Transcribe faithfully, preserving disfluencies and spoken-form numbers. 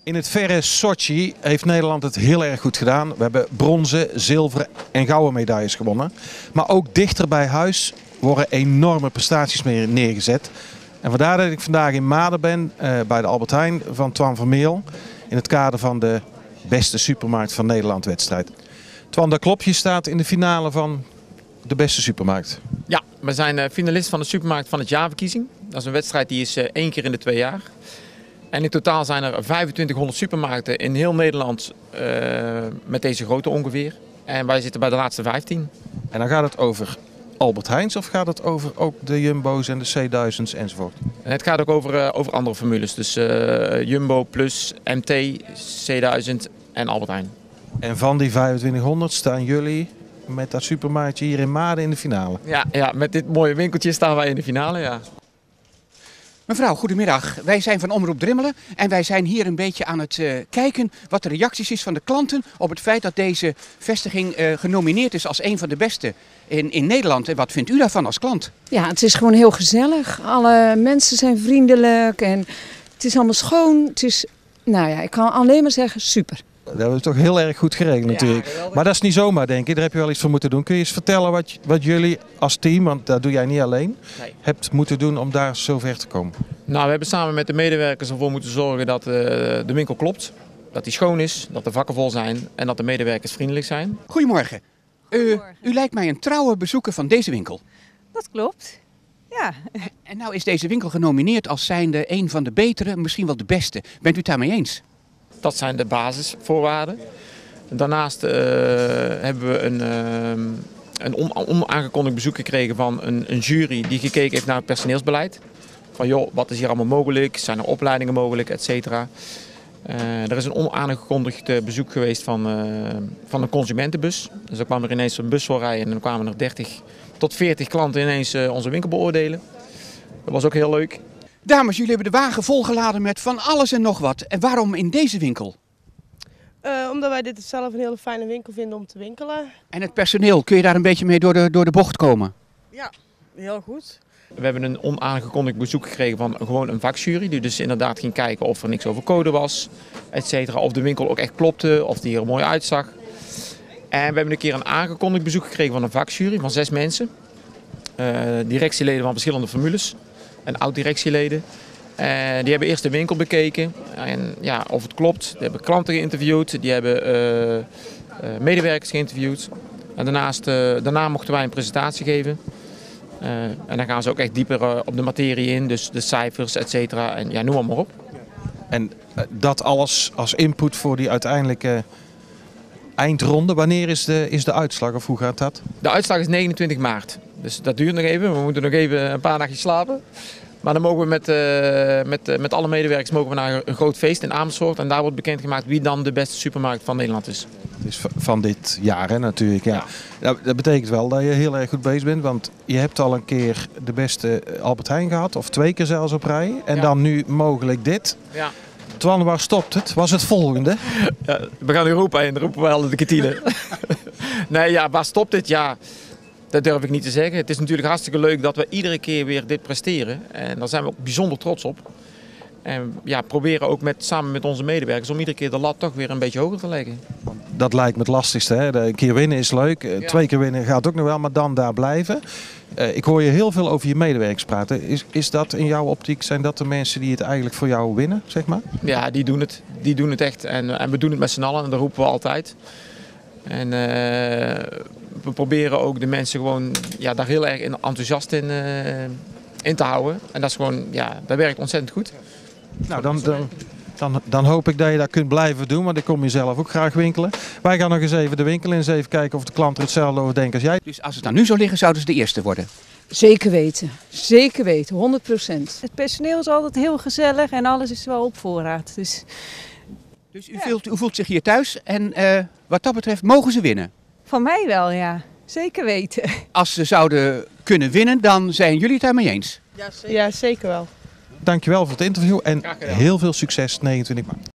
In het verre Sochi heeft Nederland het heel erg goed gedaan. We hebben bronzen, zilveren en gouden medailles gewonnen. Maar ook dichter bij huis worden enorme prestaties mee neergezet. En vandaar dat ik vandaag in Maden ben, uh, bij de Albert Heijn van Twan Vermeel. In het kader van de beste supermarkt van Nederland wedstrijd. Twan, dat klopt, je staat in de finale van de beste supermarkt. Ja, we zijn uh, finalist van de supermarkt van het jaarverkiezing. Dat is een wedstrijd die is uh, één keer in de twee jaar. En in totaal zijn er vijfentwintighonderd supermarkten in heel Nederland uh, met deze grootte ongeveer. En wij zitten bij de laatste vijftien. En dan gaat het over Albert Heijns of gaat het over ook de Jumbo's en de C duizend's enzovoort? En het gaat ook over, uh, over andere formules. Dus uh, Jumbo plus M T, C duizend en Albert Heijn. En van die vijfentwintighonderd staan jullie met dat supermarktje hier in Maden in de finale? Ja, ja, met dit mooie winkeltje staan wij in de finale, ja. Mevrouw, goedemiddag. Wij zijn van Omroep Drimmelen en wij zijn hier een beetje aan het uh, kijken wat de reacties is van de klanten op het feit dat deze vestiging uh, genomineerd is als een van de beste in, in Nederland. En wat vindt u daarvan als klant? Ja, het is gewoon heel gezellig. Alle mensen zijn vriendelijk en het is allemaal schoon. Het is, nou ja, ik kan alleen maar zeggen super. Dat hebben we toch heel erg goed geregeld natuurlijk. Ja, maar dat is niet zomaar, denk ik. Daar heb je wel iets voor moeten doen. Kun je eens vertellen wat, wat jullie als team, want dat doe jij niet alleen, Nee. hebt moeten doen om daar zo ver te komen? Nou, we hebben samen met de medewerkers ervoor moeten zorgen dat uh, de winkel klopt. Dat die schoon is, dat de vakken vol zijn en dat de medewerkers vriendelijk zijn. Goedemorgen. Uh, u lijkt mij een trouwe bezoeker van deze winkel. Dat klopt, ja. En nou is deze winkel genomineerd als zijnde een van de betere, misschien wel de beste. Bent u het daarmee eens? Dat zijn de basisvoorwaarden. Daarnaast uh, hebben we een, uh, een on onaangekondigd bezoek gekregen van een, een jury die gekeken heeft naar het personeelsbeleid. Van joh, wat is hier allemaal mogelijk? Zijn er opleidingen mogelijk, et cetera. Uh, er is een onaangekondigd bezoek geweest van, uh, van een consumentenbus. Dus dan kwam er ineens een bus voor rijden en dan kwamen er dertig tot veertig klanten ineens uh, onze winkel beoordelen. Dat was ook heel leuk. Dames, jullie hebben de wagen volgeladen met van alles en nog wat. En waarom in deze winkel? Uh, omdat wij dit zelf een hele fijne winkel vinden om te winkelen. En het personeel, kun je daar een beetje mee door de, door de bocht komen? Ja, heel goed. We hebben een onaangekondigd bezoek gekregen van gewoon een vakjury. Die dus inderdaad ging kijken of er niks over code was, et cetera. Of de winkel ook echt klopte, of die er mooi uitzag. En we hebben een keer een aangekondigd bezoek gekregen van een vakjury van zes mensen. Uh, directieleden van verschillende formules. En oud-directieleden. En die hebben eerst de winkel bekeken. En ja, of het klopt. Die hebben klanten geïnterviewd. Die hebben uh, uh, medewerkers geïnterviewd. En daarnaast, uh, daarna mochten wij een presentatie geven. Uh, en dan gaan ze ook echt dieper uh, op de materie in. Dus de cijfers, et cetera. En ja, noem maar op. En uh, dat alles als input voor die uiteindelijke eindronde. Wanneer is de, is de uitslag of hoe gaat dat? De uitslag is negenentwintig maart. Dus dat duurt nog even. We moeten nog even een paar nachtjes slapen. Maar dan mogen we met, uh, met, uh, met alle medewerkers mogen we naar een groot feest in Amersfoort. En daar wordt bekendgemaakt wie dan de beste supermarkt van Nederland is. Dus van dit jaar hè, natuurlijk. Ja. Ja. Dat betekent wel dat je heel erg goed bezig bent. Want je hebt al een keer de beste Albert Heijn gehad. Of twee keer zelfs op rij. En ja. Dan nu mogelijk dit. Ja. Twan, waar stopt het? Was het volgende? Ja, we gaan Europa in. Roepen we al de kantine. Nee, ja, waar stopt het? Ja, dat durf ik niet te zeggen. Het is natuurlijk hartstikke leuk dat we iedere keer weer dit presteren. En daar zijn we ook bijzonder trots op. En ja, proberen ook met, samen met onze medewerkers om iedere keer de lat toch weer een beetje hoger te leggen. Dat lijkt me het lastigste. Hè? Een keer winnen is leuk. Ja. Twee keer winnen gaat ook nog wel, maar dan daar blijven. Uh, ik hoor je heel veel over je medewerkers praten. Is, is dat in jouw optiek, zijn dat de mensen die het eigenlijk voor jou winnen, zeg maar? Ja, die doen het. Die doen het echt. En, en we doen het met z'n allen en dat roepen we altijd. En uh, we proberen ook de mensen gewoon ja, daar heel erg enthousiast in, uh, in te houden. En dat is gewoon, ja, dat werkt ontzettend goed. Nou, dan, dan, dan, dan hoop ik dat je dat kunt blijven doen, want ik kom je zelf ook graag winkelen. Wij gaan nog eens even de winkel in, eens even kijken of de klanten er hetzelfde over denken als jij. Dus als het dan nu zou liggen, zouden ze de eerste worden? Zeker weten, zeker weten, honderd procent. Het personeel is altijd heel gezellig en alles is wel op voorraad. Dus, dus u, ja. voelt, u voelt zich hier thuis en uh, wat dat betreft mogen ze winnen? Van mij wel, ja. Zeker weten. Als ze zouden kunnen winnen, dan zijn jullie het daarmee eens? Ja, zeker, ja, zeker wel. Dankjewel voor het interview en heel veel succes negenentwintig maart.